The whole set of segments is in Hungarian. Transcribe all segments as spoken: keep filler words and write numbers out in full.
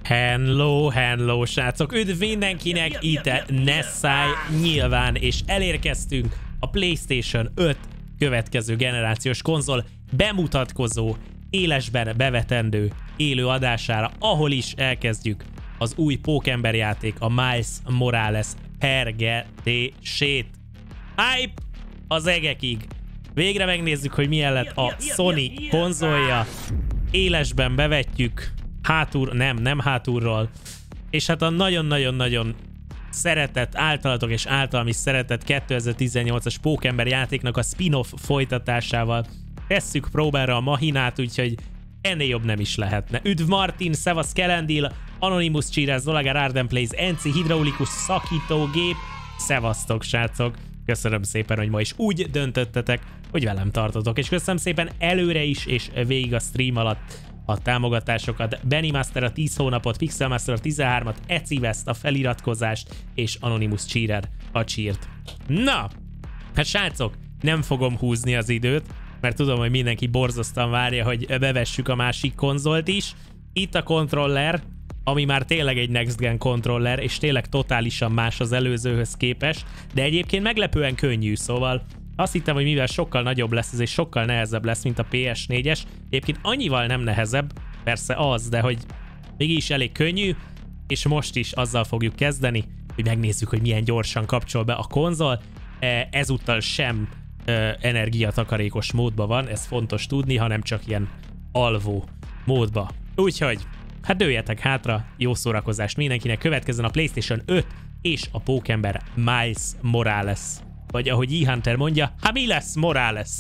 Hello, hello, srácok! Üdv mindenkinek, itt Nessai nyilván, és elérkeztünk a PlayStation öt következő generációs konzol bemutatkozó, élesben bevetendő élő adására, ahol is elkezdjük az új Pókember játék, a Miles Morales pergetését. Hype az egekig! Végre megnézzük, hogy milyen lett a Sony konzolja. Élesben bevetjük. Hátul, nem, nem hátulról. És hát a nagyon-nagyon-nagyon szeretett, általatok és általam is szeretett kétezer-tizennyolcas Pókember játéknak a spin-off folytatásával tesszük próbára a mahinát, úgyhogy ennél jobb nem is lehetne. Üdv Martin, szevasz Kelendil, Anonymous Csírás, Zolagár Arden Plays, Enci Hidraulikus Szakítógép, szevasztok srácok! Köszönöm szépen, hogy ma is úgy döntöttetek, hogy velem tartotok, és köszönöm szépen előre is, és végig a stream alatt a támogatásokat. Benny Master a tíz hónapot, Pixel Master a tizenhármat, Eci West a feliratkozást, és Anonymous Cheerer a csírt. Na, hát srácok, nem fogom húzni az időt, mert tudom, hogy mindenki borzasztóan várja, hogy bevessük a másik konzolt is. Itt a kontroller, ami már tényleg egy Next Gen kontroller, és tényleg totálisan más az előzőhöz képest, de egyébként meglepően könnyű, szóval azt hittem, hogy mivel sokkal nagyobb lesz ez, és sokkal nehezebb lesz, mint a P S négyes. Egyébként annyival nem nehezebb, persze az, de hogy mégis elég könnyű, és most is azzal fogjuk kezdeni, hogy megnézzük, hogy milyen gyorsan kapcsol be a konzol. Ezúttal sem energiatakarékos módban van, ez fontos tudni, hanem csak ilyen alvó módba. Úgyhogy, hát dőljetek hátra, jó szórakozást mindenkinek, következzen a PlayStation öt és a Pókember Miles Morales. Vagy ahogy E-Hunter mondja, ha mi lesz Morales?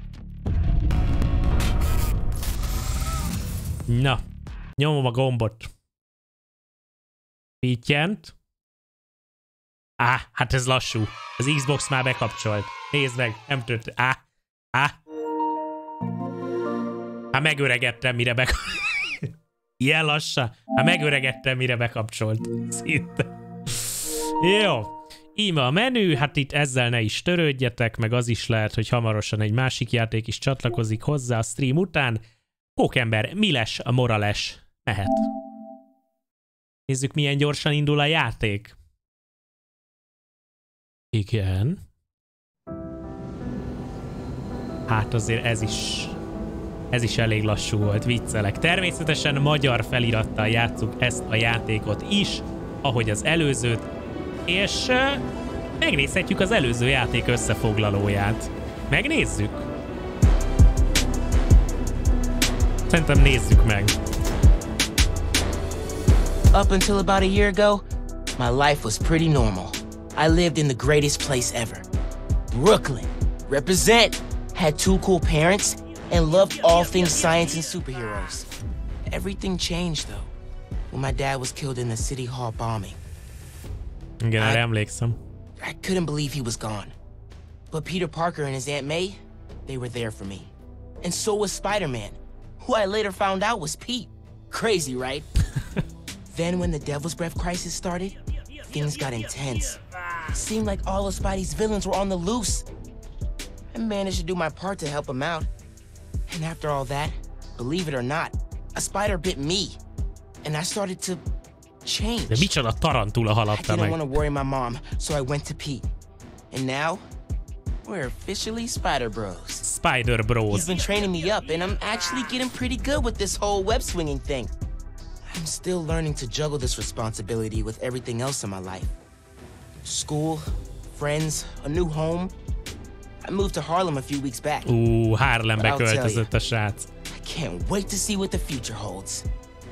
Na, nyomom a gombot. Pittyent. Á, hát ez lassú. Az Xbox már bekapcsolt. Nézd meg, nem történt. Á, á. Hát megöregettem, mire bekapcsolt. Ilyen lassan. Hát megöregettem, mire bekapcsolt. Szinte. Jó. Íme a menü, hát itt ezzel ne is törődjetek, meg az is lehet, hogy hamarosan egy másik játék is csatlakozik hozzá a stream után. Pókember Miles Morales mehet. Nézzük, milyen gyorsan indul a játék. Igen. Hát azért ez is, ez is elég lassú volt, viccelek. Természetesen magyar felirattal játsszuk ezt a játékot is, ahogy az előzőt, és uh, megnézhetjük az előző játék összefoglalóját. Megnézzük? Szerintem nézzük meg. Up until about a year ago, my life was pretty normal. I lived in the greatest place ever. Brooklyn. Represent. Had two cool parents and loved all things science and superheroes. Everything changed though, when my dad was killed in the City Hall bombing. Igen, erre emlékszem. I couldn't believe he was gone. But Peter Parker and his Aunt May, they were there for me. And so was Spider-Man, who I later found out was Pete. Crazy, right? Then when the Devil's Breath crisis started, things got intense. It seemed like all of Spidey's villains were on the loose. I managed to do my part to help him out. And after all that, believe it or not, a spider bit me. And I started to change. De micsoda tarantula haladta I didn't meg. want to worry my mom, so I went to Pete. And now, we're officially Spider Bros. Spider Bros. He's been training me up, and I'm actually getting pretty good with this whole web swinging thing. I'm still learning to juggle this responsibility with everything else in my life. School, friends, a new home. I moved to Harlem a few weeks back. Ú, Harlembe költözött a srác. I can't wait to see what the future holds.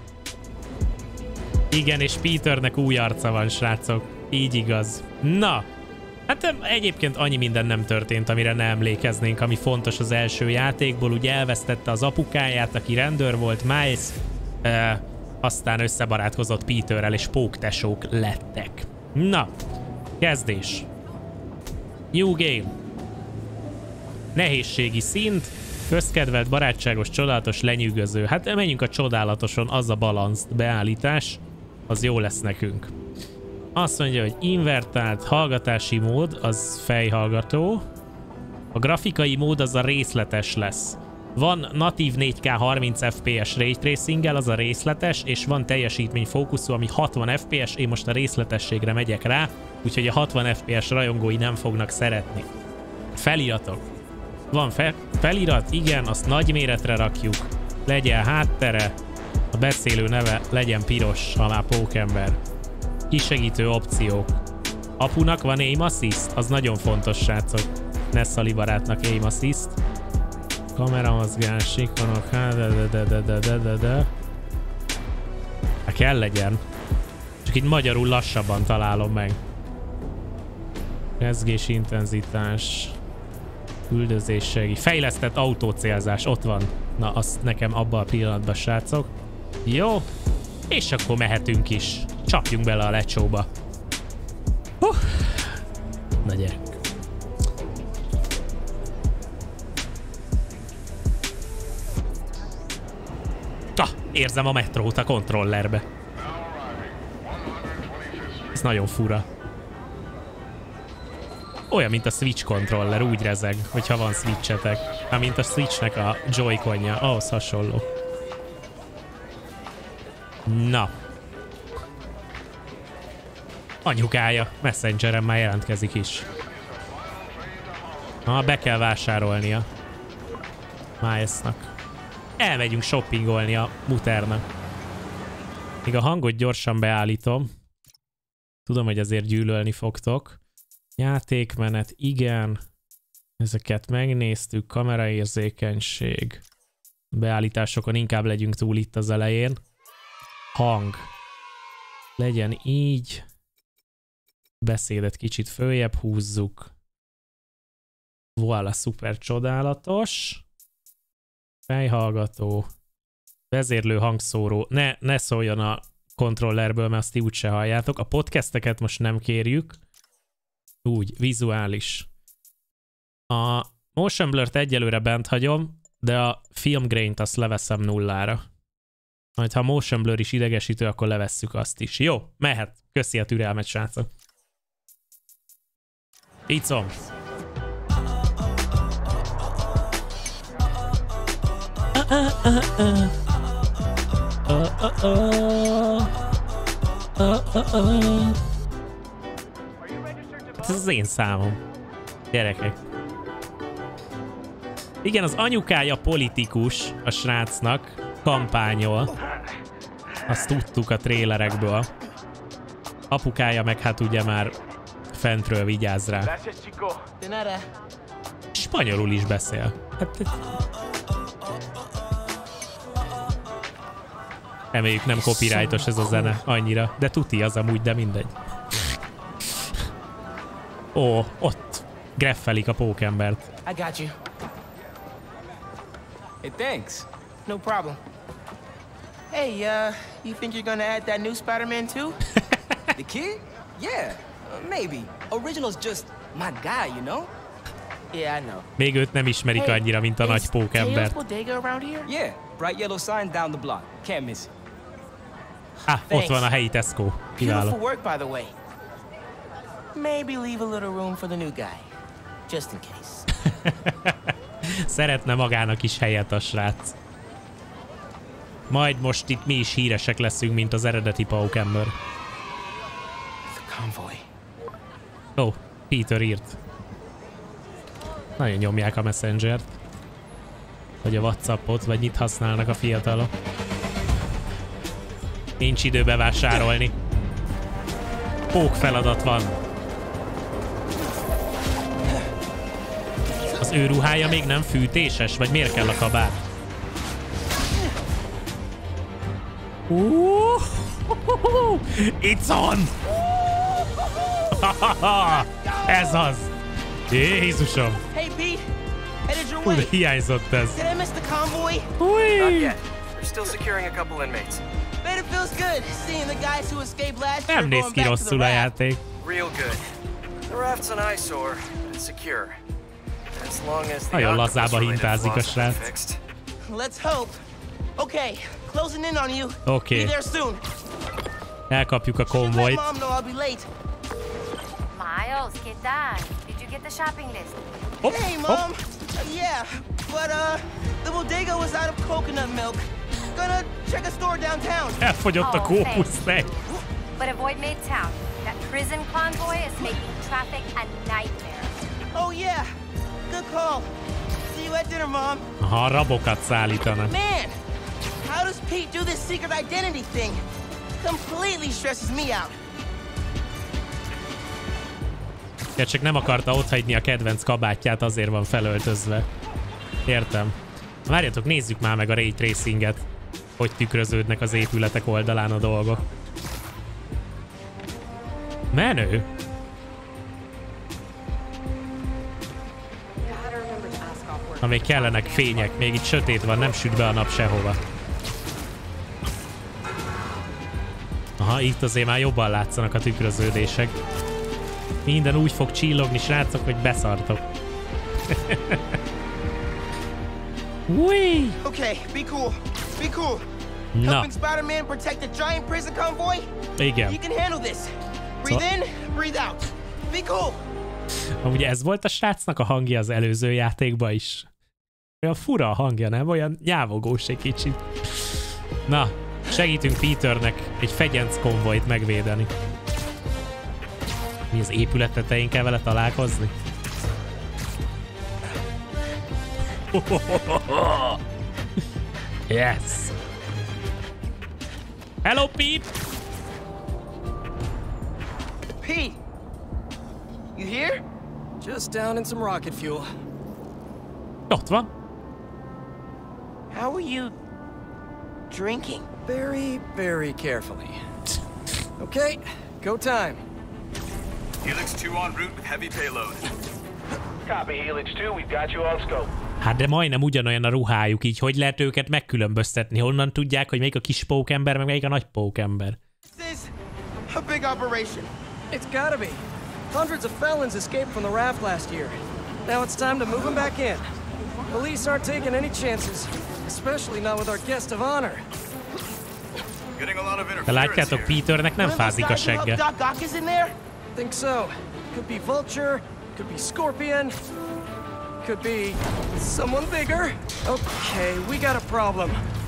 Igen, és Peternek új arca van, srácok. Így igaz. Na, hát egyébként annyi minden nem történt, amire ne emlékeznénk, ami fontos az első játékból. Ugye elvesztette az apukáját, aki rendőr volt, Miles, e, aztán összebarátkozott Peterrel, és póktesók lettek. Na, kezdés. New game. Nehézségi szint, közkedvelt, barátságos, csodálatos, lenyűgöző. Hát menjünk a csodálatoson, az a balanszt beállítás, az jó lesz nekünk. Azt mondja, hogy invertált hallgatási mód, az fejhallgató. A grafikai mód az a részletes lesz. Van natív négy ká harminc ef pé es Ray Tracing-gel, az a részletes, és van teljesítmény fókuszú, ami hatvan ef pé es, én most a részletességre megyek rá, úgyhogy a hatvan ef pé es rajongói nem fognak szeretni. Feliratok. Van fe felirat, igen, azt nagy méretre rakjuk, legyen háttere, a beszélő neve legyen piros, ha már pókember. Kisegítő opciók. Apunak van aim assist? Az nagyon fontos, srácok. Nessali barátnak aim assist. Kameramozgás, ikonok, hát de de de de de de de de. Hát kell legyen. Csak itt magyarul lassabban találom meg. Rezgés intenzitás. Üldözéssegi. Fejlesztett autócélzás, ott van. Na, azt nekem abban a pillanatban, srácok. Jó. És akkor mehetünk is. Csapjunk bele a lecsóba. Uh. Na gyerek. Ah, érzem a metrót a kontrollerbe. Ez nagyon fura. Olyan, mint a Switch kontroller, úgy rezeg, hogyha van Switchetek. Hát, mint a Switchnek a Joy-Conja, ahhoz hasonló. Na. Anyukája Messengeren már jelentkezik is. Ah, be kell vásárolnia Milesnak. Elmegyünk shoppingolni a muternak. Még a hangot gyorsan beállítom. Tudom, hogy azért gyűlölni fogtok. Játékmenet, igen. Ezeket megnéztük. Kameraérzékenység. Beállításokon inkább legyünk túl itt az elején. Hang. Legyen így. Beszédet kicsit följebb húzzuk. Voilà, szuper csodálatos. Fejhallgató. Vezérlő hangszóró. Ne, ne szóljon a kontrollerből, mert azt ti úgyse halljátok. A podcasteket most nem kérjük. Úgy, vizuális. A motion blur-t egyelőre bent hagyom, de a film grain-t azt leveszem nullára. Majd ha a motion blur is idegesítő, akkor levesszük azt is. Jó, mehet. Köszi a türelmet, srácok. Icom. Ez az én számom. Gyerekek. Igen, az anyukája politikus a srácnak. Kampányol. Azt tudtuk a trélerekből. Apukája meg hát ugye már fentről vigyáz rá. Spanyolul is beszél. Hát, reméljük nem copyrightos ez a zene annyira, de tuti az amúgy, de mindegy. Ó, ott greffelik a pókembert. I got you. Hey, thanks. No problem. Hey, uh, you think you're gonna add that new Spider-Man too? The kid? Yeah, uh, maybe. Original's just my guy, you know? Yeah, I know. Még őt nem ismerik Hey, annyira, mint a nagy pókembert. bodega around here? Yeah, bright yellow sign down the block. Can't miss it. Ah, ott van a helyi Tesco. Beautiful Kiváló. work, by the way. Maybe leave a little room for the new guy. Just in case. Szeretne magának is helyet a srác. Majd most itt mi is híresek leszünk, mint az eredeti pókember. The convoy. Ó, oh, Peter írt. Nagyon nyomják a Messengert. Vagy a WhatsAppot, vagy mit használnak a fiatalok. Nincs idő bevásárolni. Pók feladat van. Az ő ruhája még nem fűtéses? Vagy miért kell a kabát? Uh, It's on! Ez az! Jézusom! Hey, Pete. Headed your Úgy way. hiányzott ez. Did I miss the convoy? Not Ui. yet. They're still securing a couple inmates. Bet it feels good seeing the guys who escaped last year Nem néz going ki back to the rosszul a raft. játék. Real good. The raft's an eyesore, but it's secure. As long as the Nagyon lazába octopus-related hintázik a flaws have been srác. fixed. Let's hope. Okay, closing in on you. Oké. Be there soon. Elkapjuk a Should let konvojt. Mom know I'll be late. Miles, ¿qué tal? Did you get the shopping list? Hopp, Hey, hopp. Mom. Uh, yeah, But uh, the bodega was out of coconut milk. Gonna check a store downtown. Elfogyott a kókusztej. But avoid Midtown. That prison convoy is making traffic a nightmare. Oh yeah, good call. See you at dinner, Mom. Aha, rabokat szállítanak. Man, how does Pete do this secret identity thing? Completely stresses me out. Ja, csak nem akarta otthagyni a kedvenc kabátját, azért van felöltözve. Értem. Várjatok, nézzük már meg a Ray Tracinget. Hogy tükröződnek az épületek oldalán a dolgok. Menő! Ha még kellenek fények, még itt sötét van, nem süt be a nap sehova. Aha, itt azért már jobban látszanak a tükröződések. Minden úgy fog csillogni, srácok, hogy beszartok. Ui! Okay, be cool. Be cool. Na. Helping Spider-Man protect the giant prison convoy? Igen. You can handle this. Breathe in, breathe out. Be cool. Ugye ez volt a srácnak a hangja az előző játékban is. Olyan fura a hangja, nem? Olyan nyávogós egy kicsit. Na, segítünk Peternek egy fegyenc konvojt megvédeni. Mi az épület tetején kell vele találkozni? Yes! Hello, Pete! Pete! You here? Just down in some rocket fuel. Ott van. How are you drinking? Very, very carefully. Okay, go time. Helix two en route with heavy payload. Copy, Helix two, we've got you on scope. Hát de majdnem ugyanolyan a ruhájuk, így hogy lehet őket megkülönböztetni? Honnan tudják, hogy melyik a kis pókember, meg melyik a nagy pókember? This is a big operation. It's gotta be. Hundreds of felons escaped from the raft last year. Now it's time to move them back in. Police aren't taking any chances, especially not with our guest of honor. Getting a lot of De interference látjátok, here. Peternek nem One of those fázik a guys who helped segge. Doc Ock is in there? Think so. Could be Vulture, could be Scorpion, could be someone bigger. Okay, we got a problem.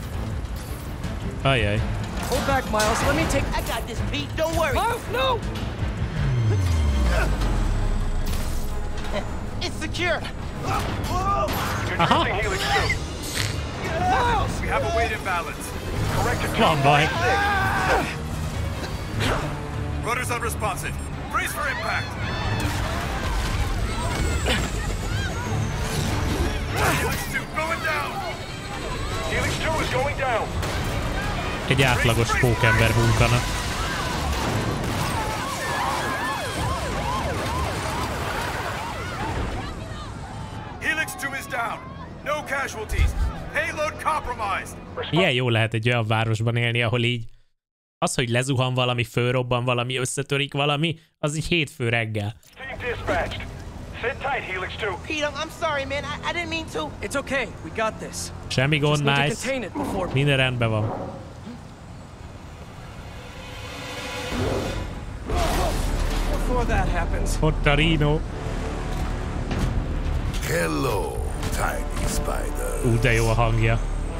Ajaj. Hold back, Miles. Let me take... I got this, Pete. Don't worry. Miles, no! It's secure. Aha, Helix two. Miles! We have a weight imbalance. Corrected van baj. Rudder's unresponsive. Brace for impact. Helix two going down. Helix two is going down. Egy átlagos pókember munkana. Helix two is down. No casualties. Payload compromised. Ilyen jó lehet egy olyan városban élni, ahol így az, hogy lezuhan valami, fölrobban valami, összetörik valami, az így hétfő reggel. Team dispatched. Sit tight, Helix two. Pete, I'm, I'm sorry, man. I, I didn't mean to. It's okay. We got this. Semmi Just gond, need to nice. contain it before... Minden rendben van. Before that happens. Ott a Rino. Hello, tiny spider. Ú, de jó a hangja.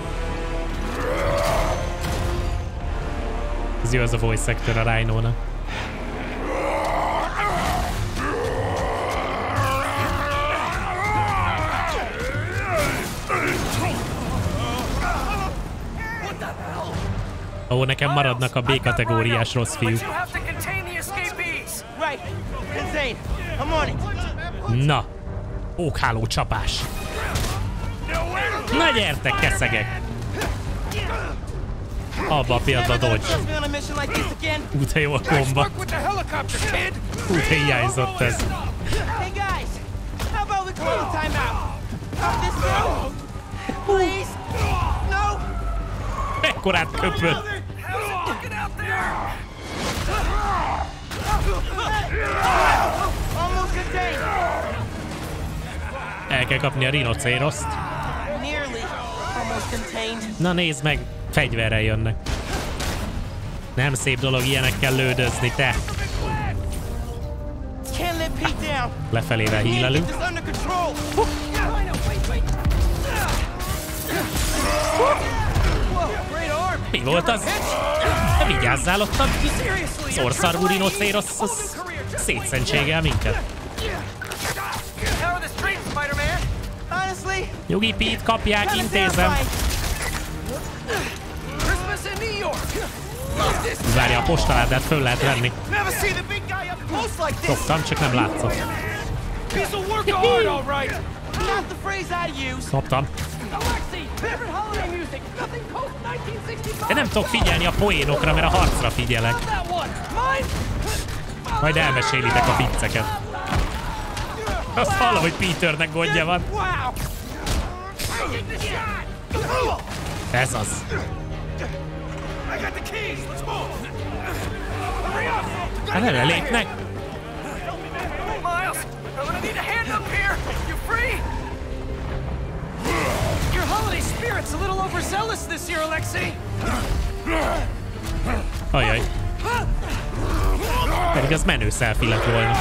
Ez jó az a voice actor a Rhino-nak. Ó, nekem maradnak a B-kategóriás rossz fiúk. You have to contain the escapees. Right. Contain. I'm on it. Na, ókháló csapás. Na gyertek, keszegek! Abba a pillanatban dodge. Trust me on a mission like this again. Ú, de jó a komba. Ú, de hiányzott ez. Hey guys, how about we call a timeout? Stop this now. Please. No. Ekkorát köpött. Almost contained. El kell kapni a rinocéroszt. Nearly. Almost contained. Na nézd meg, fegyverrel jönnek. Nem szép dolog ilyenekkel lődözni, te. Can't let Pete down. Lefelével Need to get hílelünk. this under control. Mi volt az? De vigyázzál ott a szorszarvú rinocérosz, az szétszentségel minket. Nyugi, Pete, kapják, intézem. Várja, a postaládát föl lehet venni. Szoktam, csak nem látszott. Kaptam. De nem tudok figyelni a poénokra, mert a harcra figyelek. Majd elmesélitek a vicceket. Azt hallom, hogy Peternek gondja van. Ez az. Hát erre lépnek. Miles, I'm gonna need a hand up here. You free? Your holiday spirit's a little overzealous this year, Alexei. Ajaj. Pedig az menő selfie lett volna.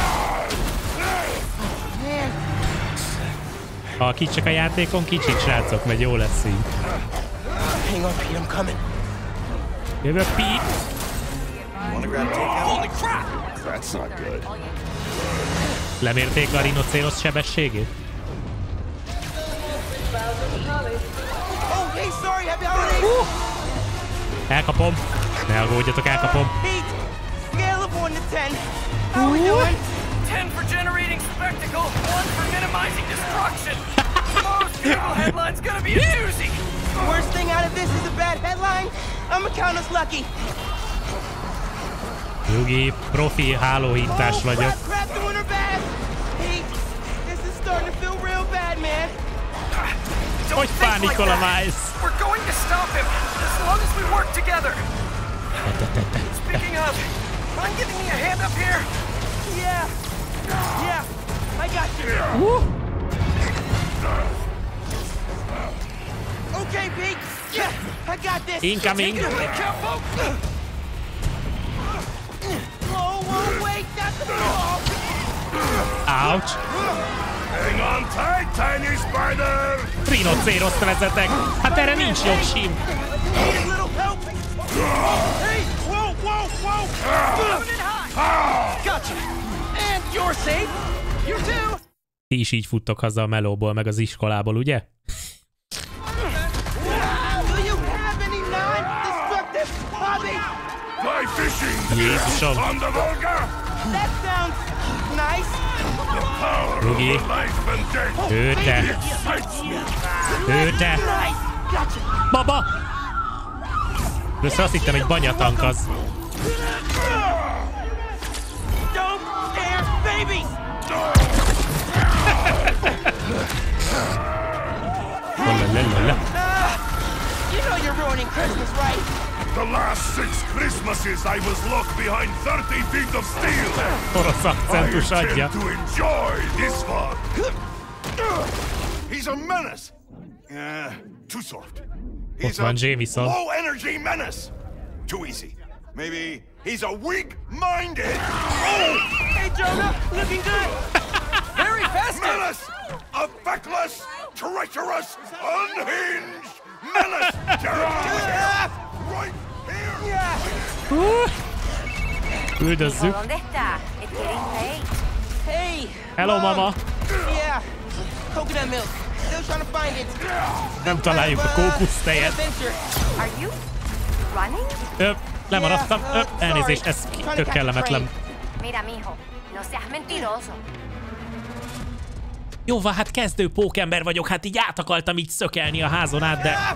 Ha kicsik a játékon, kicsik srácok, vagy jó lesz így. Hang on, Pete, I'm coming. Jövök, Pete. Holy crap! That's not good. Lemérték a rinocérosz sebességét? Oh, hey, sorry, happy holidays! Elkapom. Ne aggódjatok, elkapom. Pete, scale of one to ten. How we doing? Ten for generating spectacle, one for minimizing destruction. Tomorrow's funeral headline's gonna be a doozy. Worst thing out of this is a bad headline. I'm gonna count us lucky. Nyugi, profi hálóhintás Oh, vagyok. crap, crap, doing her bad. Pete, this is starting to feel real bad, man. Don't Hogy think like pánikol a that. Miles? We're going to stop him as long as we work together. Speaking of, mind giving me a hand up here? Yeah, yeah, I got you. Okay, Pete. Yeah, I got this. Incoming. Take it away, careful. Whoa, whoa, wait, that's the ball. Ouch. Hang on tight, tiny spider! Rinocéroszt vezetek. Hát erre nincs jogsim. Need a little help. Hey, whoa, whoa, whoa. Coming in high. Gotcha. And you're safe. You too. Ti is így futtok haza a melóból, meg az iskolából, ugye? Do you have any non-destructive hobbies? Fly fishing! Jézusom. On the Volga! That sounds nice. The power Nyugi. of life and death! Ő te. Excites me! Ő te. Nice. Gotcha. Baba! Össze azt hittem, egy banyatank az. Don't scare babies. Lalalala. You know you're ruining Christmas, right? The last six Christmases I was locked behind thirty feet of steel! Orosz I akcentus adja. intend to enjoy this one! He's a menace! Uh, too soft. He's van a Jameson. low energy menace! Too easy. Maybe he's a weak-minded... Hey, Jonah, looking good. Very festive. Menace! A feckless, treacherous, unhinged menace! Gerald! Right here! Üldözzük. ¿Dónde está? It's getting late. Hey. Hello, mama. Yeah. Coconut milk. Still trying to find it. Nem találjuk a kókusztejet. Adventure. Are you running? Öp, lemaradtam. Öp, elnézést, ez tök kellemetlen. Mira, mijo, no seas mentiroso. Jó van, hát kezdő pókember vagyok, hát így át akartam így szökelni a házon át, de...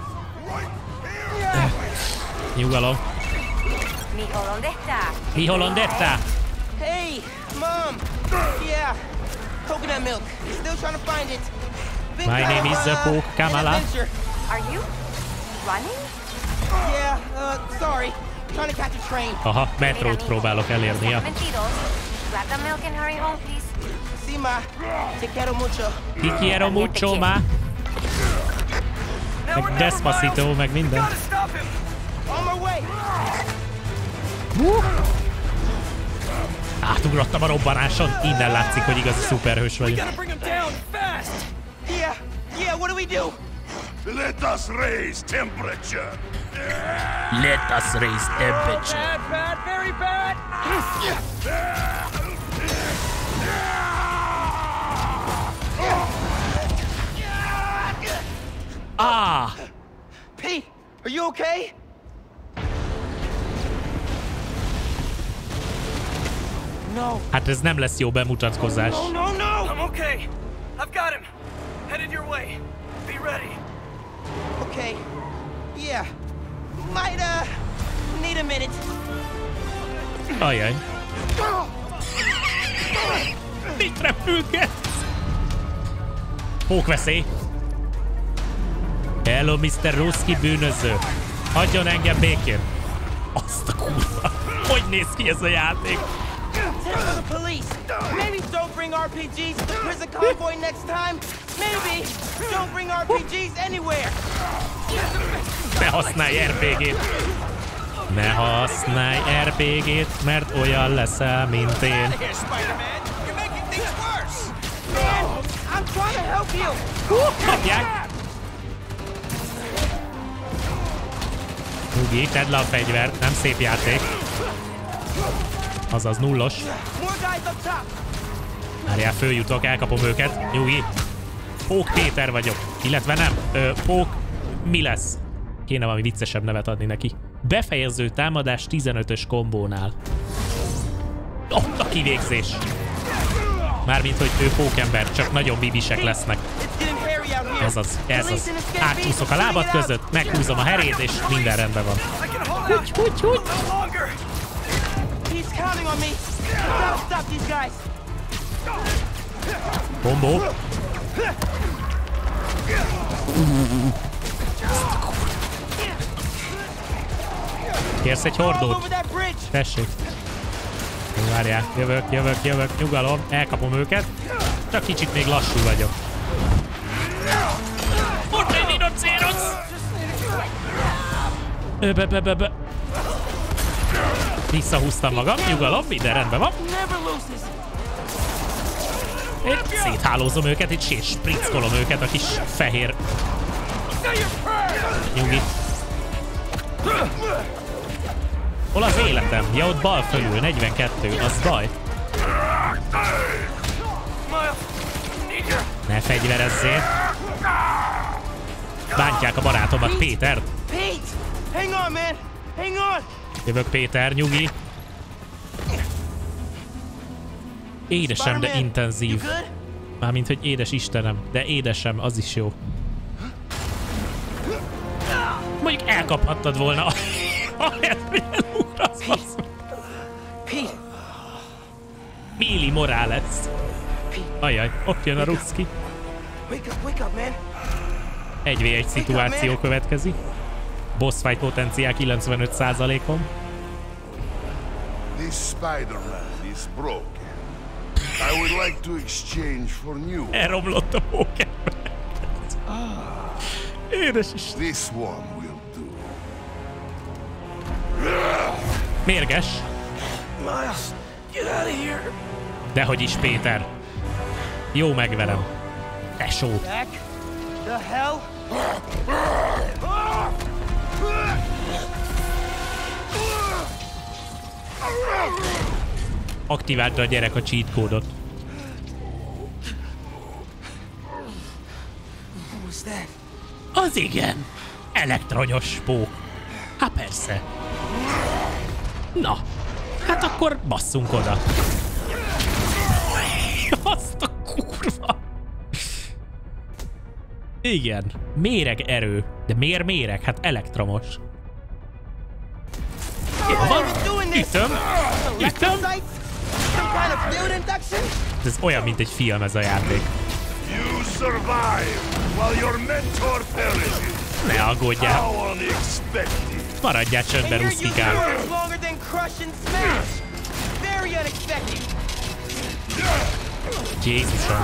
Nyugalom. Mijo, ¿dónde está? Mijo, ¿dónde está? Hey, Mom. Yeah. Coconut milk. Still trying to find it. Been My kind name of, is uh, Poke Kamala. an adventure. Are you running? Yeah, uh, sorry. Trying to catch a train. Aha, metrót próbálok elérni. Ja. Mentiroso. Grab the milk and hurry home, please. See, ma. Te quiero mucho. Ki quiero mucho, ma. Now we're Meg never, Despacito, Miles. meg minden. Gotta stop him. On my way. Átugrottam a robbanáson. Innen látszik, hogy igazi szuperhős vagyok. Gotta bring him down fast. Yeah, yeah, what do we do? Let us raise temperature. Let us raise temperature. Bad, bad, very bad. Ah! Pete, are you okay? No. Hát ez nem lesz jó bemutatkozás. No, no, no! I'm okay. I've got him. Headed your way. Be ready. Okay. Yeah. Might, uh, need a minute. Ajaj. Mit repülgetsz? Pókveszély. Hello, miszter Ruski bűnöző. Hagyjon engem békén. Azt a kurva. Hogy néz ki ez a játék? Tell for the police. Maybe don't bring R P Gs to the prison convoy next time. Maybe don't bring R P Gs anywhere. Ne használj er pé gét. Ne használj er pé gét, mert olyan leszel, mint én. Man, I'm trying to help you. Kapják! Nyugi, tedd le a fegyvert, nem szép játék. Azaz nullos. More guys up top. Várjál, följutok, elkapom őket. Nyugi. Pók Péter vagyok. Illetve nem. Ö, Pók mi lesz? Kéne valami viccesebb nevet adni neki. Befejező támadás tizenötös kombónál. Ott a kivégzés. Mármint, hogy ő pókember, csak nagyon bibisek lesznek. It's getting hairy out here. Ez az, ez az. Átcsúszok a lábad között, meghúzom a herét, és minden rendben van. I can hold out Hogy, hogy? a little longer. He's counting on me. I gotta stop these guys. Kombó. Kérsz egy All hordót? over that bridge. Tessék. Jó, várjál, jövök, jövök, jövök, nyugalom, elkapom őket. Csak kicsit még lassú vagyok. Ott egy rinocérosz! Öbe, be, be, be. Visszahúztam magam, nyugalom, minden rendben van. Never loses. Én széthálózom őket, itt és sprickolom őket a kis fehér... Nyugi. Hol az életem? Ja, ott bal fölül, negyvenkettő, az baj. Ne fegyverezzél. Bántják a barátomat, Pétert. Pete, hang on, man. Hang on. Jövök, Péter, nyugi. Édesem, de Spider-Man, intenzív. you good? Mármint, hogy édes Istenem, de édesem, az is jó. Mondjuk elkaphattad volna. Ahelyett, hogy elugrasz, basz. Pete. Mili Morales. Ajaj, ott jön a Ruski. Wake up, wake up, man. egy vé egy szituáció következik. Boss fight potenciál kilencvenöt százalékon. This Spider-Man is broken. I would like to exchange for new. Elromlott a póker. Édes is. This one will do. Mérges. Miles, get out of here. Dehogy is, Péter. Jó, megverem. Tesó. Back. The hell? Aktiválta a gyerek a cheat kódot. What was that? Az igen. Elektronyos pók. Hát persze. Na, hát akkor basszunk oda. Azt a kurva. Igen, méreg erő. De miért méreg? Hát elektromos. Jó van, ütöm, ütöm. Some kind of field induction? Ez olyan, mint egy film ez a játék. You survive while your mentor perishes. Ne aggódjál. How unexpected. Maradjál csöndben, And your use Ruszkikám. is longer than crush and smash. Very unexpected. Jézusom.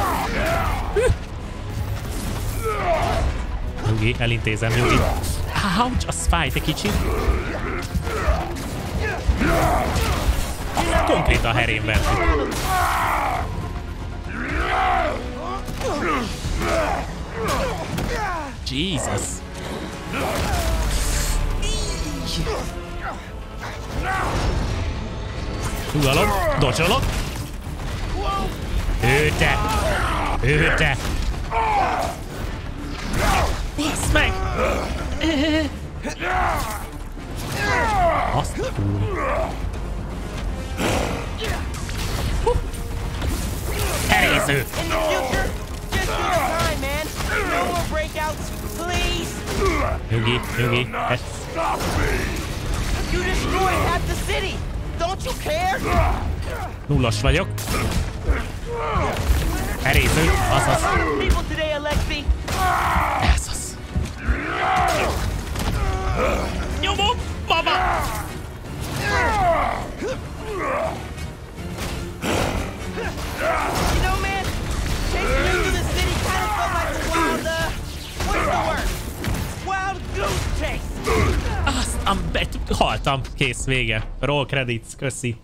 Nyugi, elintézem, nyugi. Ouch, az fájt egy kicsit. Konkrétan a herén vertük. Jesus. Húgalom, docsolok. Ő te! Ő te! Basz meg! Azt a fúr. Erésző! Nyugi, nyugi. Nullos vagyok. Erésző, azaz. Ez az. Nyomom, baba! You know, man, chasing into the city kind of felt like a wild, uh, what's the word? Wild goose chase. Aztán bet... haltam. Kész, vége. Roll credits, köszi.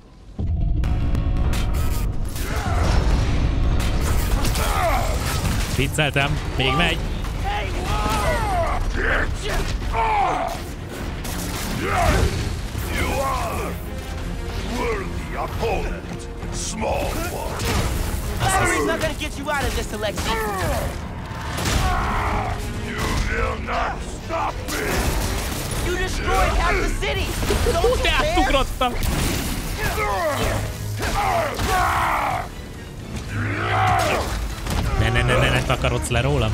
Vicceltem, még megy. You are worthy opponent, small one. Battery's not gonna get you out of this, Alexei. You will not stop me. You destroyed half the city. Don't you De care? átugrottam. Ne, ne, ne, ne, ne takarodsz le rólam.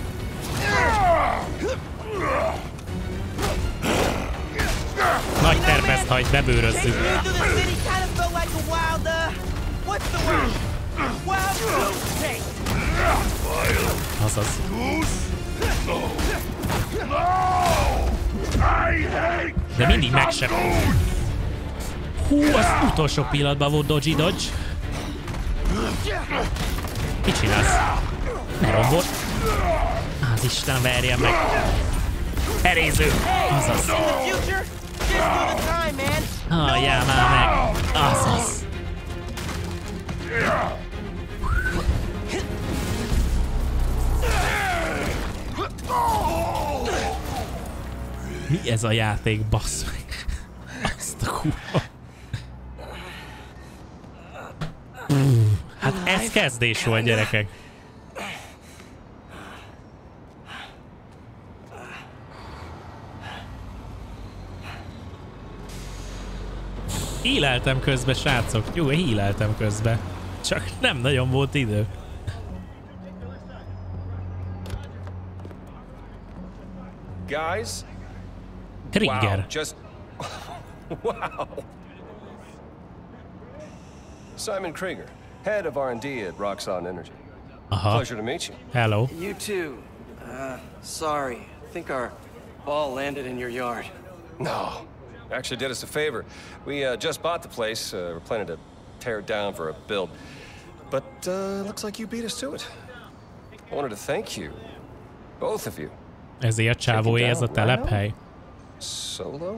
Nagy terpezt hagy, bebőrözzük. Chasing into the city kind of felt like a wild, uh, what's the word? Wild goose chase. Azaz. De mindig megsep. Hú, az utolsó pillanatban volt dodgy dodge. Mit csinálsz? Ne rombol. Az Isten verjen meg. Eréző. Azaz. Halljál már meg. Azaz. Mi ez a játék, bassz meg? Azt a kurva. Hát ez kezdés volt, gyerekek. Híleltem közbe, srácok. Jó, híleltem közbe. Csak nem nagyon volt idő. Guys? Trigger. Wow, just... wow. Simon Krieger, head of R and D at Roxxon Energy. Aha. Pleasure to meet you. Hello. You too. Uh, sorry. I think our ball landed in your yard. No. Actually did us a favor. We uh, just bought the place. Uh, we're planning to tear it down for a build. But uh, looks like you beat us to it. I wanted to thank you. Both of you. Ezért csávóé ez a telephely. Solo?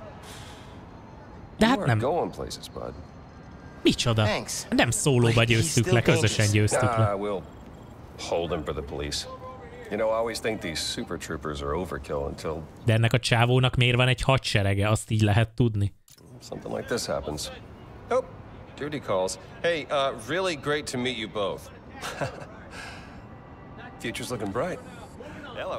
De hát nem. Going places, bud. Micsoda? Nem szólóba győztük le, közösen győztük le. Nah, we'll hold him for the police. You know, I always think these super troopers are overkill until... De ennek a csávónak miért van egy hadserege, azt így lehet tudni. Something like this happens. Oh, Judy calls. Hey, uh, really great to meet you both. Future's looking bright. Hello.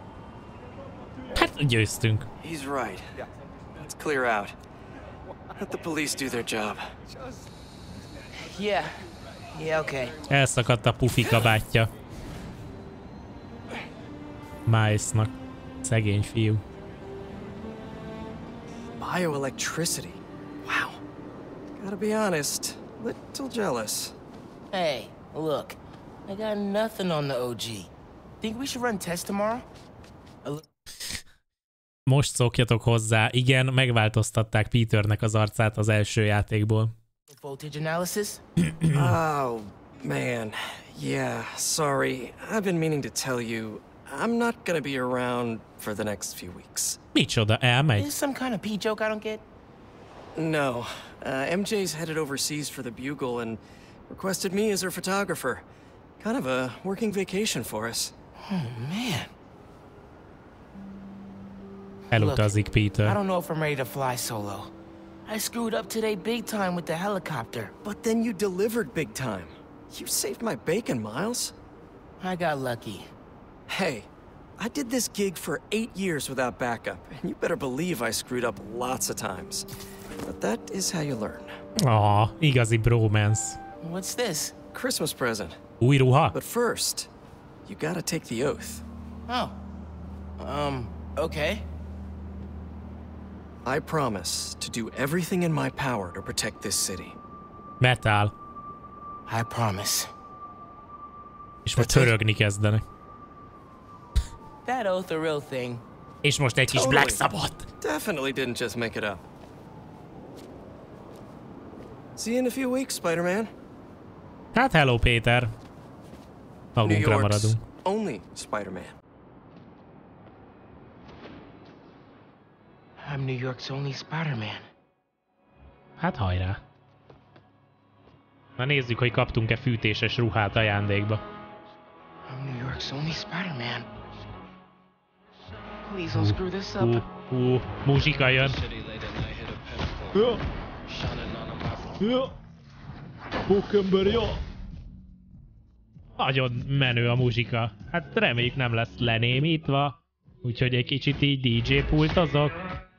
Hát győztünk. He's right. Let's clear out. Let the police do their job. Yeah. Yeah, okay. Elszakadt a pufi kabátja. Miles-nak. Szegény fiú. Bioelectricity. Wow. Gotta be honest, little jealous. Hey, look. I got nothing on the O G. Think we should run tests tomorrow? Most szokjatok hozzá. Igen, megváltoztatták Peternek az arcát az első játékból. Voltage analysis? Oh, man. Yeah, sorry. I've been meaning to tell you, I'm not gonna be around for the next few weeks. Micsoda, elmegy? Is this some kind of pee joke I don't get? No. Uh, M J's headed overseas for the Bugle and requested me as her photographer. Kind of a working vacation for us. Oh, man. Elutazik Peter. I don't know if I'm ready to fly solo. I screwed up today big time with the helicopter. But then you delivered big time. You saved my bacon, Miles. I got lucky. Hey, I did this gig for eight years without backup, and you better believe I screwed up lots of times. But that is how you learn. Ah, igazi bromance. What's this? Christmas present. Új ruha? But first, you gotta take the oath. Oh. Um, okay. I promise to do everything in my power to protect this city. Metal. I promise. És most hörögni kezdenek. That oath a real thing. És most egy kis Totally. Black Sabbath. Definitely didn't just make it up. See you in a few weeks, Spider-Man. Hát hello, Péter. New Magunkra York's maradunk. only Spider-Man. I'm New York's only Spider-Man. Hát hajrá. Na nézzük, hogy kaptunk-e fűtéses ruhát ajándékba. I'm New York's only Spider-Man. Please don't screw this up. Hú, hú, muzsika jön. Pókember, jó. Nagyon menő a muzsika. Hát reméljük nem lesz lenémítva. Úgyhogy egy kicsit így dé dzsé pultozok.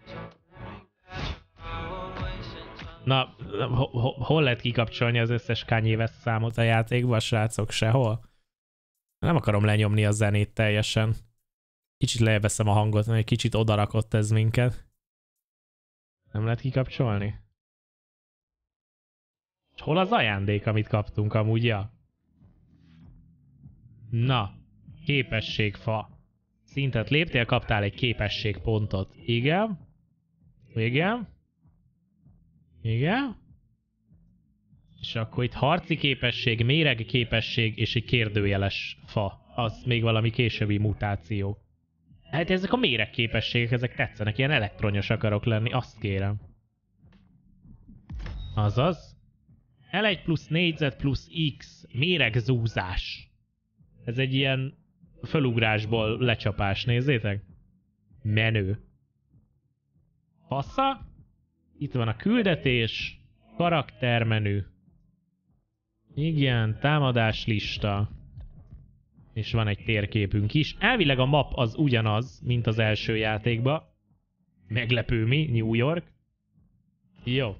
Na, ho ho hol lehet kikapcsolni az összes Kanye West számot a játékban, srácok? Sehol? Nem akarom lenyomni a zenét teljesen. Kicsit lejjebb a hangot, mert egy kicsit odarakott ez minket. Nem lehet kikapcsolni? És hol az ajándék, amit kaptunk amúgy, ja? Na, képességfa. Szintet léptél, kaptál egy képességpontot. Igen. Igen. Igen. És akkor itt harci képesség, méreg képesség és egy kérdőjeles fa. Az még valami későbbi mutáció. Hát ezek a méreg képességek, ezek tetszenek. Ilyen elektronyos akarok lenni, azt kérem. Azaz. el egy plusz négyzet plusz X. Méregzúzás. Ez egy ilyen fölugrásból lecsapás, nézzétek. Menő. Passza. Itt van a küldetés. Karaktermenü. Igen, támadáslista. És van egy térképünk is. Elvileg a map az ugyanaz, mint az első játékban. Meglepő mi? New York. Jó.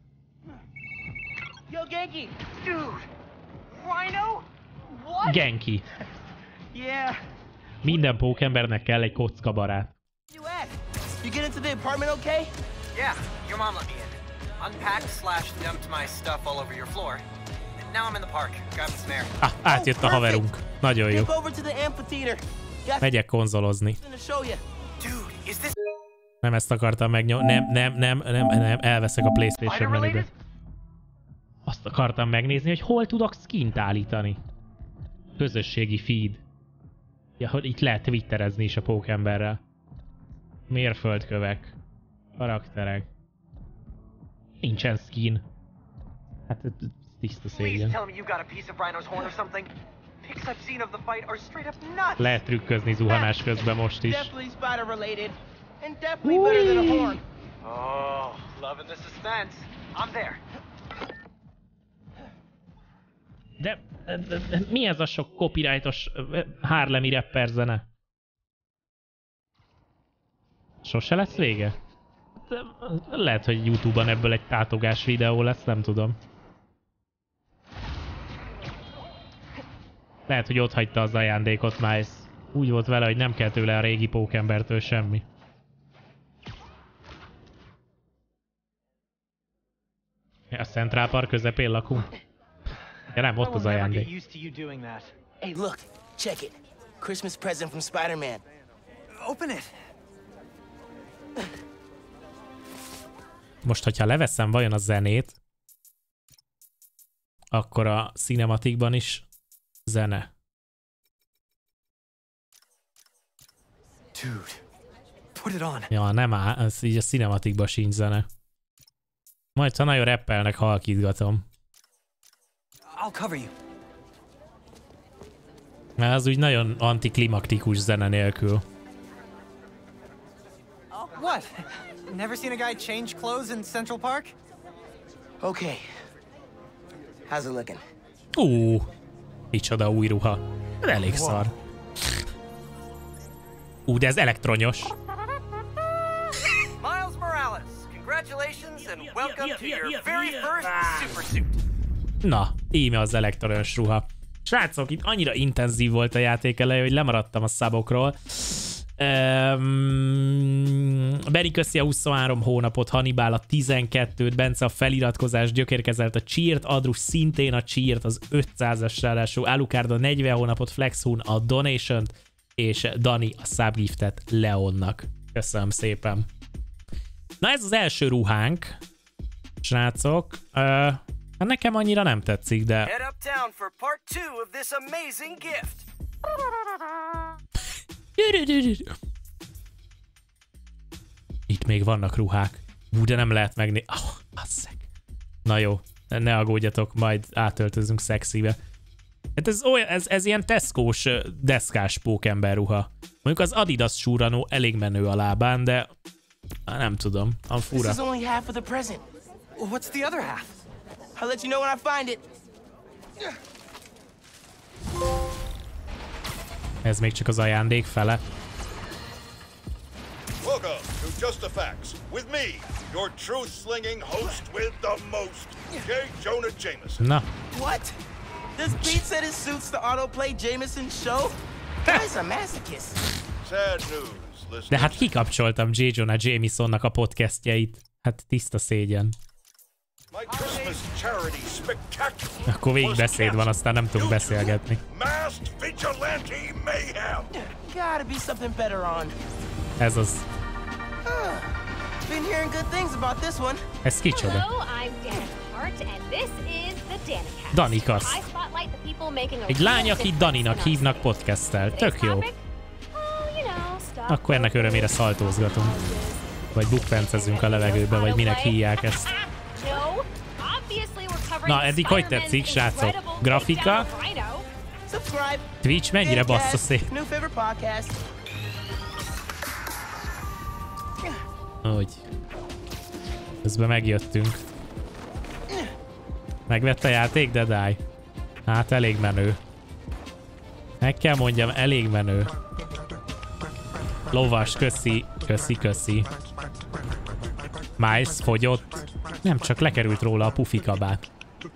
Yo, Genki! Dude! Rhino? What? Genki. Yeah. Minden pókembernek kell egy kocka barát. You at? You get into the apartment okay? Yeah, your mom let me in. Unpacked slash dumped my stuff all over your floor. Now I'm in the park, grabbing some air. Ah, átjött a haverunk. Nagyon jó. Take over to the amphitheater. Got Megyek konzolozni. something to show you. Dude, is this Nem ezt akartam megnyomni. Nem, nem, nem, nem, nem, elveszek a PlayStation menübe. Azt akartam megnézni, hogy hol tudok skint állítani. Közösségi feed. Ja, hogy itt lehet twitterezni is a pókemberrel. Mérföldkövek. Karakterek. Nincsen skin. Hát ez tiszta Please szégyen. tell me you got a piece of Rhino's horn or something. Pics I've seen of the fight are straight up nuts. Lehet trükközni zuhanás közben most is. Definitely spider related. And definitely better than a horn. Oh, loving the suspense. I'm there. De, de, de, de mi ez a sok copyrightos Harlemi rapper zene? Sose lesz vége? De, lehet, hogy YouTube-on ebből egy tátogás videó lesz, nem tudom. Lehet, hogy ott hagyta az ajándékot Miles. Úgy volt vele, hogy nem kell tőle a régi pókembertől semmi. A Central Park közepén lakunk. Ja nem, ott az ajándék. Hey, look, check it. Christmas present from Spider-Man. Open it. Most, hogyha leveszem vajon a zenét, akkor a cinematikban is zene. Dude, put it on. Ja, nem áll, ez így a cinematikban sincs zene. Majd ha nagyon rappelnek, halkítgatom. I'll cover you. Mert az úgy nagyon antiklimaktikus zene nélkül. Oh, What? Never seen a guy change clothes in Central Park? Okay. How's it looking? Ú, micsoda új ruha. Ez elég szar. Ú, de ez elektronyos. Miles Morales, congratulations and welcome to your very first supersuit. Na, íme az elektronyos ruha. Srácok, itt annyira intenzív volt a játék eleje, hogy lemaradtam a szabokról. Um, Beri köszi a huszonhárom hónapot, Hannibal a tizenkettőt, Bence a feliratkozás, gyökérkezelt a Cheert, Adrus szintén a Cheert, az ötszázas ráadásul, Alucard a negyven hónapot, Flexhun a donation-t, és Dani a subgiftet Leonnak. Köszönöm szépen. Na ez az első ruhánk, srácok. Uh, nekem annyira nem tetszik, de... Head uptown for part two of this amazing gift. Itt még vannak ruhák. Ú, de nem lehet megnézni. Oh, basszeg. Na jó, ne aggódjatok, majd átöltözünk szexibe. Hát ez olyan, ez, ez ilyen Tesco-s deszkás pókember ruha. Mondjuk az Adidas Shurano elég menő a lábán, de nem tudom, a fura. This is only half of the present. What's the other half? I'll let you know when I find it. Ez még csak az ajándék fele. Welcome to Just the Facts with me, your truth-slinging host with the most, J. Jonah Jameson. Na. What? Does Pete said it suits the autoplay Jameson show? Guy's a masochist. Sad news, listeners. De hát kikapcsoltam J. Jonah Jamesonnak a podcastjait. Hát tiszta szégyen. My Christmas charity spectacular. Akkor végig beszéd van, aztán nem tudunk beszélgetni. Masked vigilante mayhem. Gotta be something better on. Ez az. Been hearing good things about this one. Ez kicsoda? Hello, I'm Danica Hart, and this is the Danicast. Danicast. I spotlight the people making a Egy lány, akit Daninak hívnak podcasttel. Tök jó. Akkor ennek örömére szaltózgatunk. Vagy bukfencezünk a levegőbe, vagy minek hívják ezt. Na, eddig hogy tetszik, srácok? Grafika? Twitch mennyire bassza szét? Úgy. Közben megjöttünk. Megvett a játék, Dedály? Hát elég menő. Meg kell mondjam, elég menő. Lovas, köszi, köszi, köszi. Miles fogyott. Nem, csak lekerült róla a pufikabát.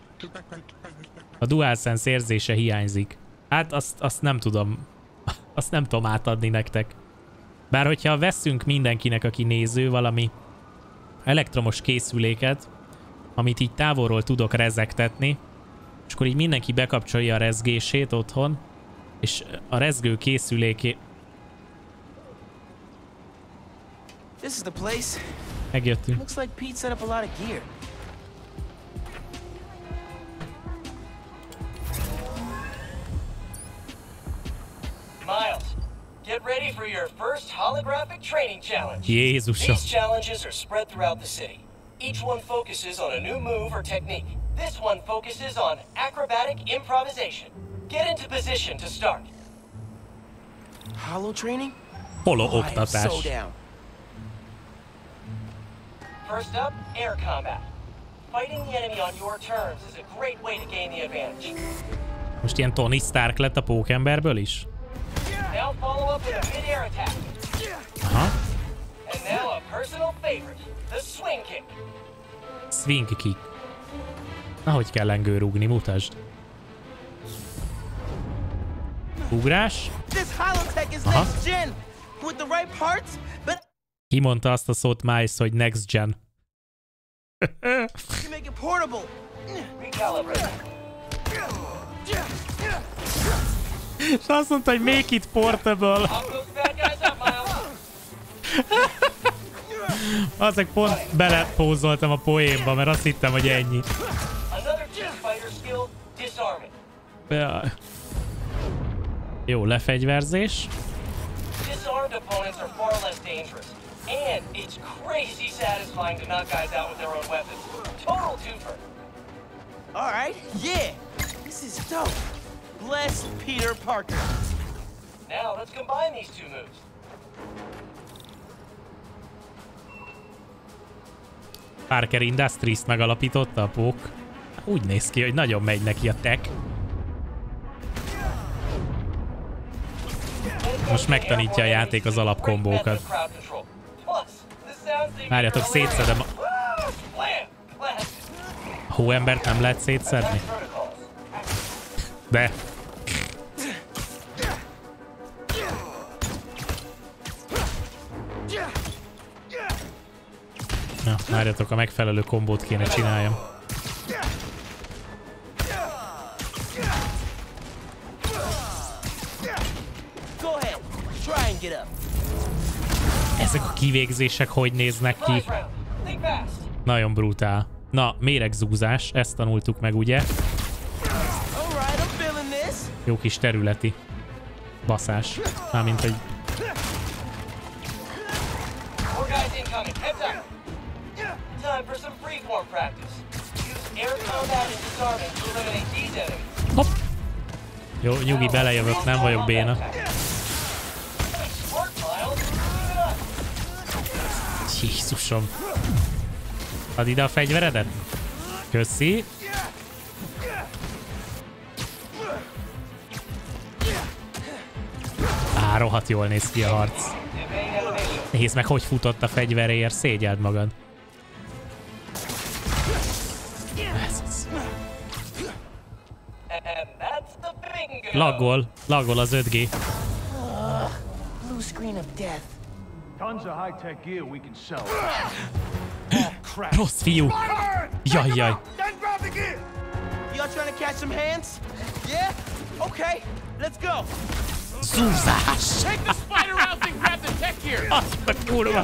A DualSense érzése hiányzik. Hát azt, azt nem tudom. Azt nem tudom átadni nektek. Bár hogyha veszünk mindenkinek, aki néző, valami elektromos készüléket, amit így távolról tudok rezegtetni, és akkor így mindenki bekapcsolja a rezgését otthon, és a rezgő készüléké... This is the place. Megjöttünk. Looks like Pete set up a lot of gear. Miles, get ready for your first holographic training challenge. Jézusom. These challenges are spread throughout the city. Each one focuses on a new move or technique. This one focuses on acrobatic improvisation. Get into position to start. Holo training? Holo Oh, I am oktatás. so down. First up, air combat. Fighting the enemy on your terms is a great way to gain the advantage. Most ilyen Tony Stark lett a pókemberből is? Now follow up with a mid-air attack. Aha. And now a personal favorite, the swing kick. Swing kick. Na, hogy kell lengő rúgni, mutasd. Ugrás. This holotech is Aha. next gen. With the right parts, but Ki mondta azt a szót, Miles, hogy next gen? you make it portable. Recalibrate. És azt mondta, hogy make it portable. Azok pont belepózoltam a poénba, mert azt hittem, hogy ennyi. Ja. Jó, lefegyverzés. Disarmed opponents are far less dangerous. And it's crazy satisfying to knock guys out with their own weapons. Total twofer. All right, yeah. This is dope. Bless Peter Parker. Now let's combine these two moves. Parker Industries-t megalapította a pók. Úgy néz ki, hogy nagyon megy neki a tech. Most megtanítja a játék az alapkombókat. Várjatok, szétszedem. Hóembert nem lehet szétszedni? De. Na, várjatok, a megfelelő kombót kéne csináljam. Ezek a kivégzések hogy néznek ki? Nagyon brutál. Na, méregzúzás, ezt tanultuk meg, ugye? Jó kis területi baszás. Mármint, hogy... Hopp! Jó, nyugi, belejövök, nem vagyok béna. Jézusom. Add ide a fegyveredet. Köszi. Á, rohadt jól néz ki a harc. Nézd meg, hogy futott a fegyveréért, szégyeld magad. Laggol, laggol az öt G. Rossz fiú. Jaj, jaj. Zúzás. Azt a kurva.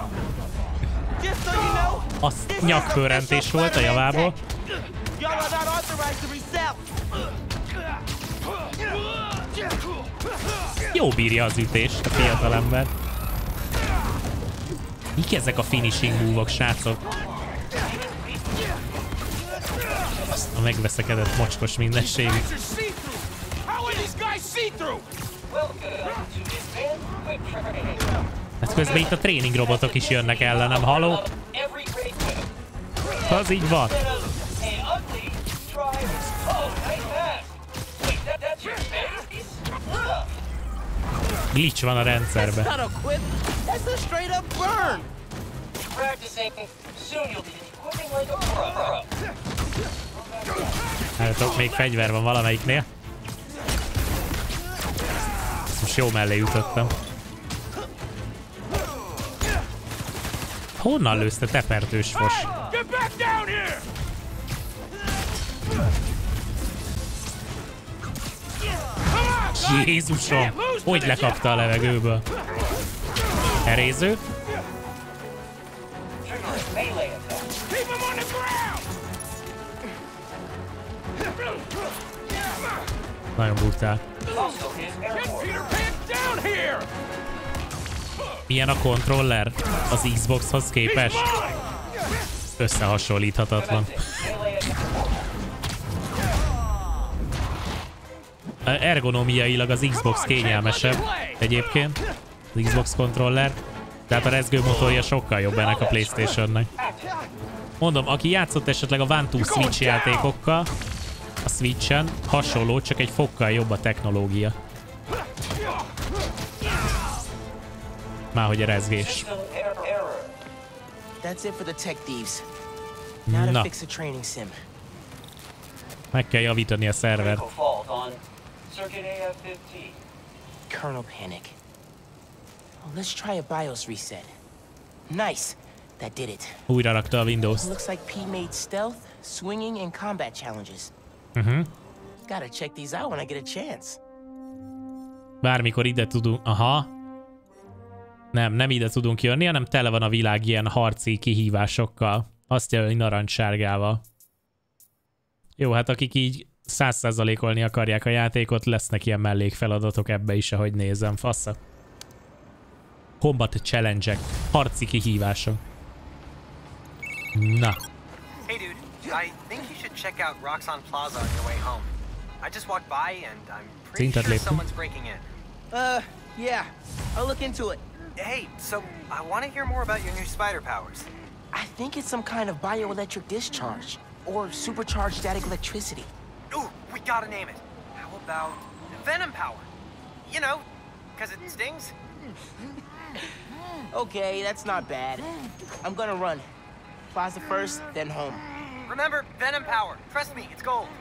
Az nyakpörrentés volt a javából. Jó bírja az ütést a fiatalember. Mik ezek a finishing move-ok, srácok? Azt a megveszekedett mocskos mindenségű. Hát közben itt a tréning robotok is jönnek ellenem, haló? Az így van. Glitch van a rendszerben. Látok, még fegyver van valamelyiknél. Most jó mellé ütöttem. Honnan lőzte, tepertős fos? Jézusom! Hogy lekapta a levegőből? Eréző? Nagyon brutál. Milyen a kontroller az Xboxhoz képest? Összehasonlíthatatlan. Ergonomiailag az Xbox kényelmesebb egyébként, az Xbox kontroller, tehát a rezgő motorja sokkal jobb ennek a PlayStationnek. Mondom, aki játszott esetleg a One two Switch játékokkal, a Switchen hasonló, csak egy fokkal jobb a technológia. Márhogy a rezgés. Na. Meg kell javítani a szervert. Kernel panic. Oh, let's try a BIOS reset. Nice. That did it. Újra rakta a Windows. Looks like Pete made stealth, swinging, and combat challenges. Uh-huh. Gotta check these out when I get a chance. Bármikor ide tudunk... Aha. Nem, nem ide tudunk jönni, hanem tele van a világ ilyen harci kihívásokkal. Azt jelöli narancssárgával. Jó, hát akik így száz százalékolni akarják a játékot, lesznek ilyen mellékfeladatok ebbe is, ahogy nézem. Fassa. Combat challenge-ek. Harci kihívások. Na. Hey dude, I think you should check out Roxxon Plaza on your way home. I just walked by and I'm pretty sure someone's breaking in. Uh, yeah. I'll look into it. Hey, so I want to hear more about your new spider powers. I think it's some kind of bioelectric discharge or supercharged static electricity. Ooh, we gotta name it. How about Venom Power? You know, because it stings. Okay, that's not bad. I'm gonna run. Plaza first, then home. Remember, Venom Power. Trust me, it's gold.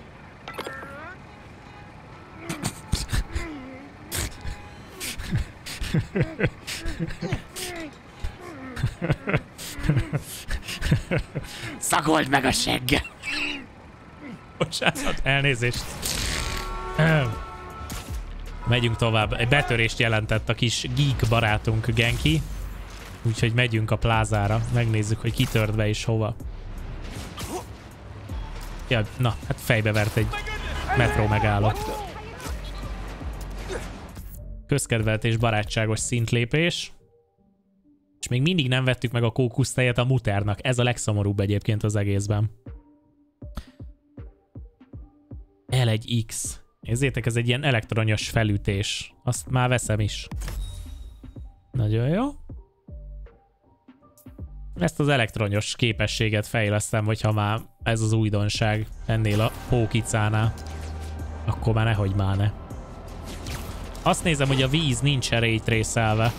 Szakold meg a segge! Bocsánat, elnézést. Megyünk tovább. Egy betörést jelentett a kis geek barátunk Genki. Úgyhogy megyünk a plázára. Megnézzük, hogy ki tört be és hova. Ja, na, hát fejbevert egy metró megálló. Közkedvelt és barátságos szintlépés. És még mindig nem vettük meg a kókusztejet a Mutternak. Ez a legszomorúbb egyébként az egészben. el egy X. Nézzétek, ez egy ilyen elektronyos felütés. Azt már veszem is. Nagyon jó. Ezt az elektronyos képességet fejlesztem, hogyha már ez az újdonság ennél a pókicánál. Akkor már nehogy már ne. Azt nézem, hogy a víz nincs ray tracelve.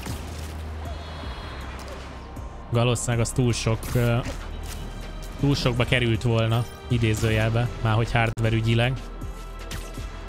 Valószínűleg az túl sok... Uh, túl sokba került volna, idézőjelbe, már hogy hardware ügyileg.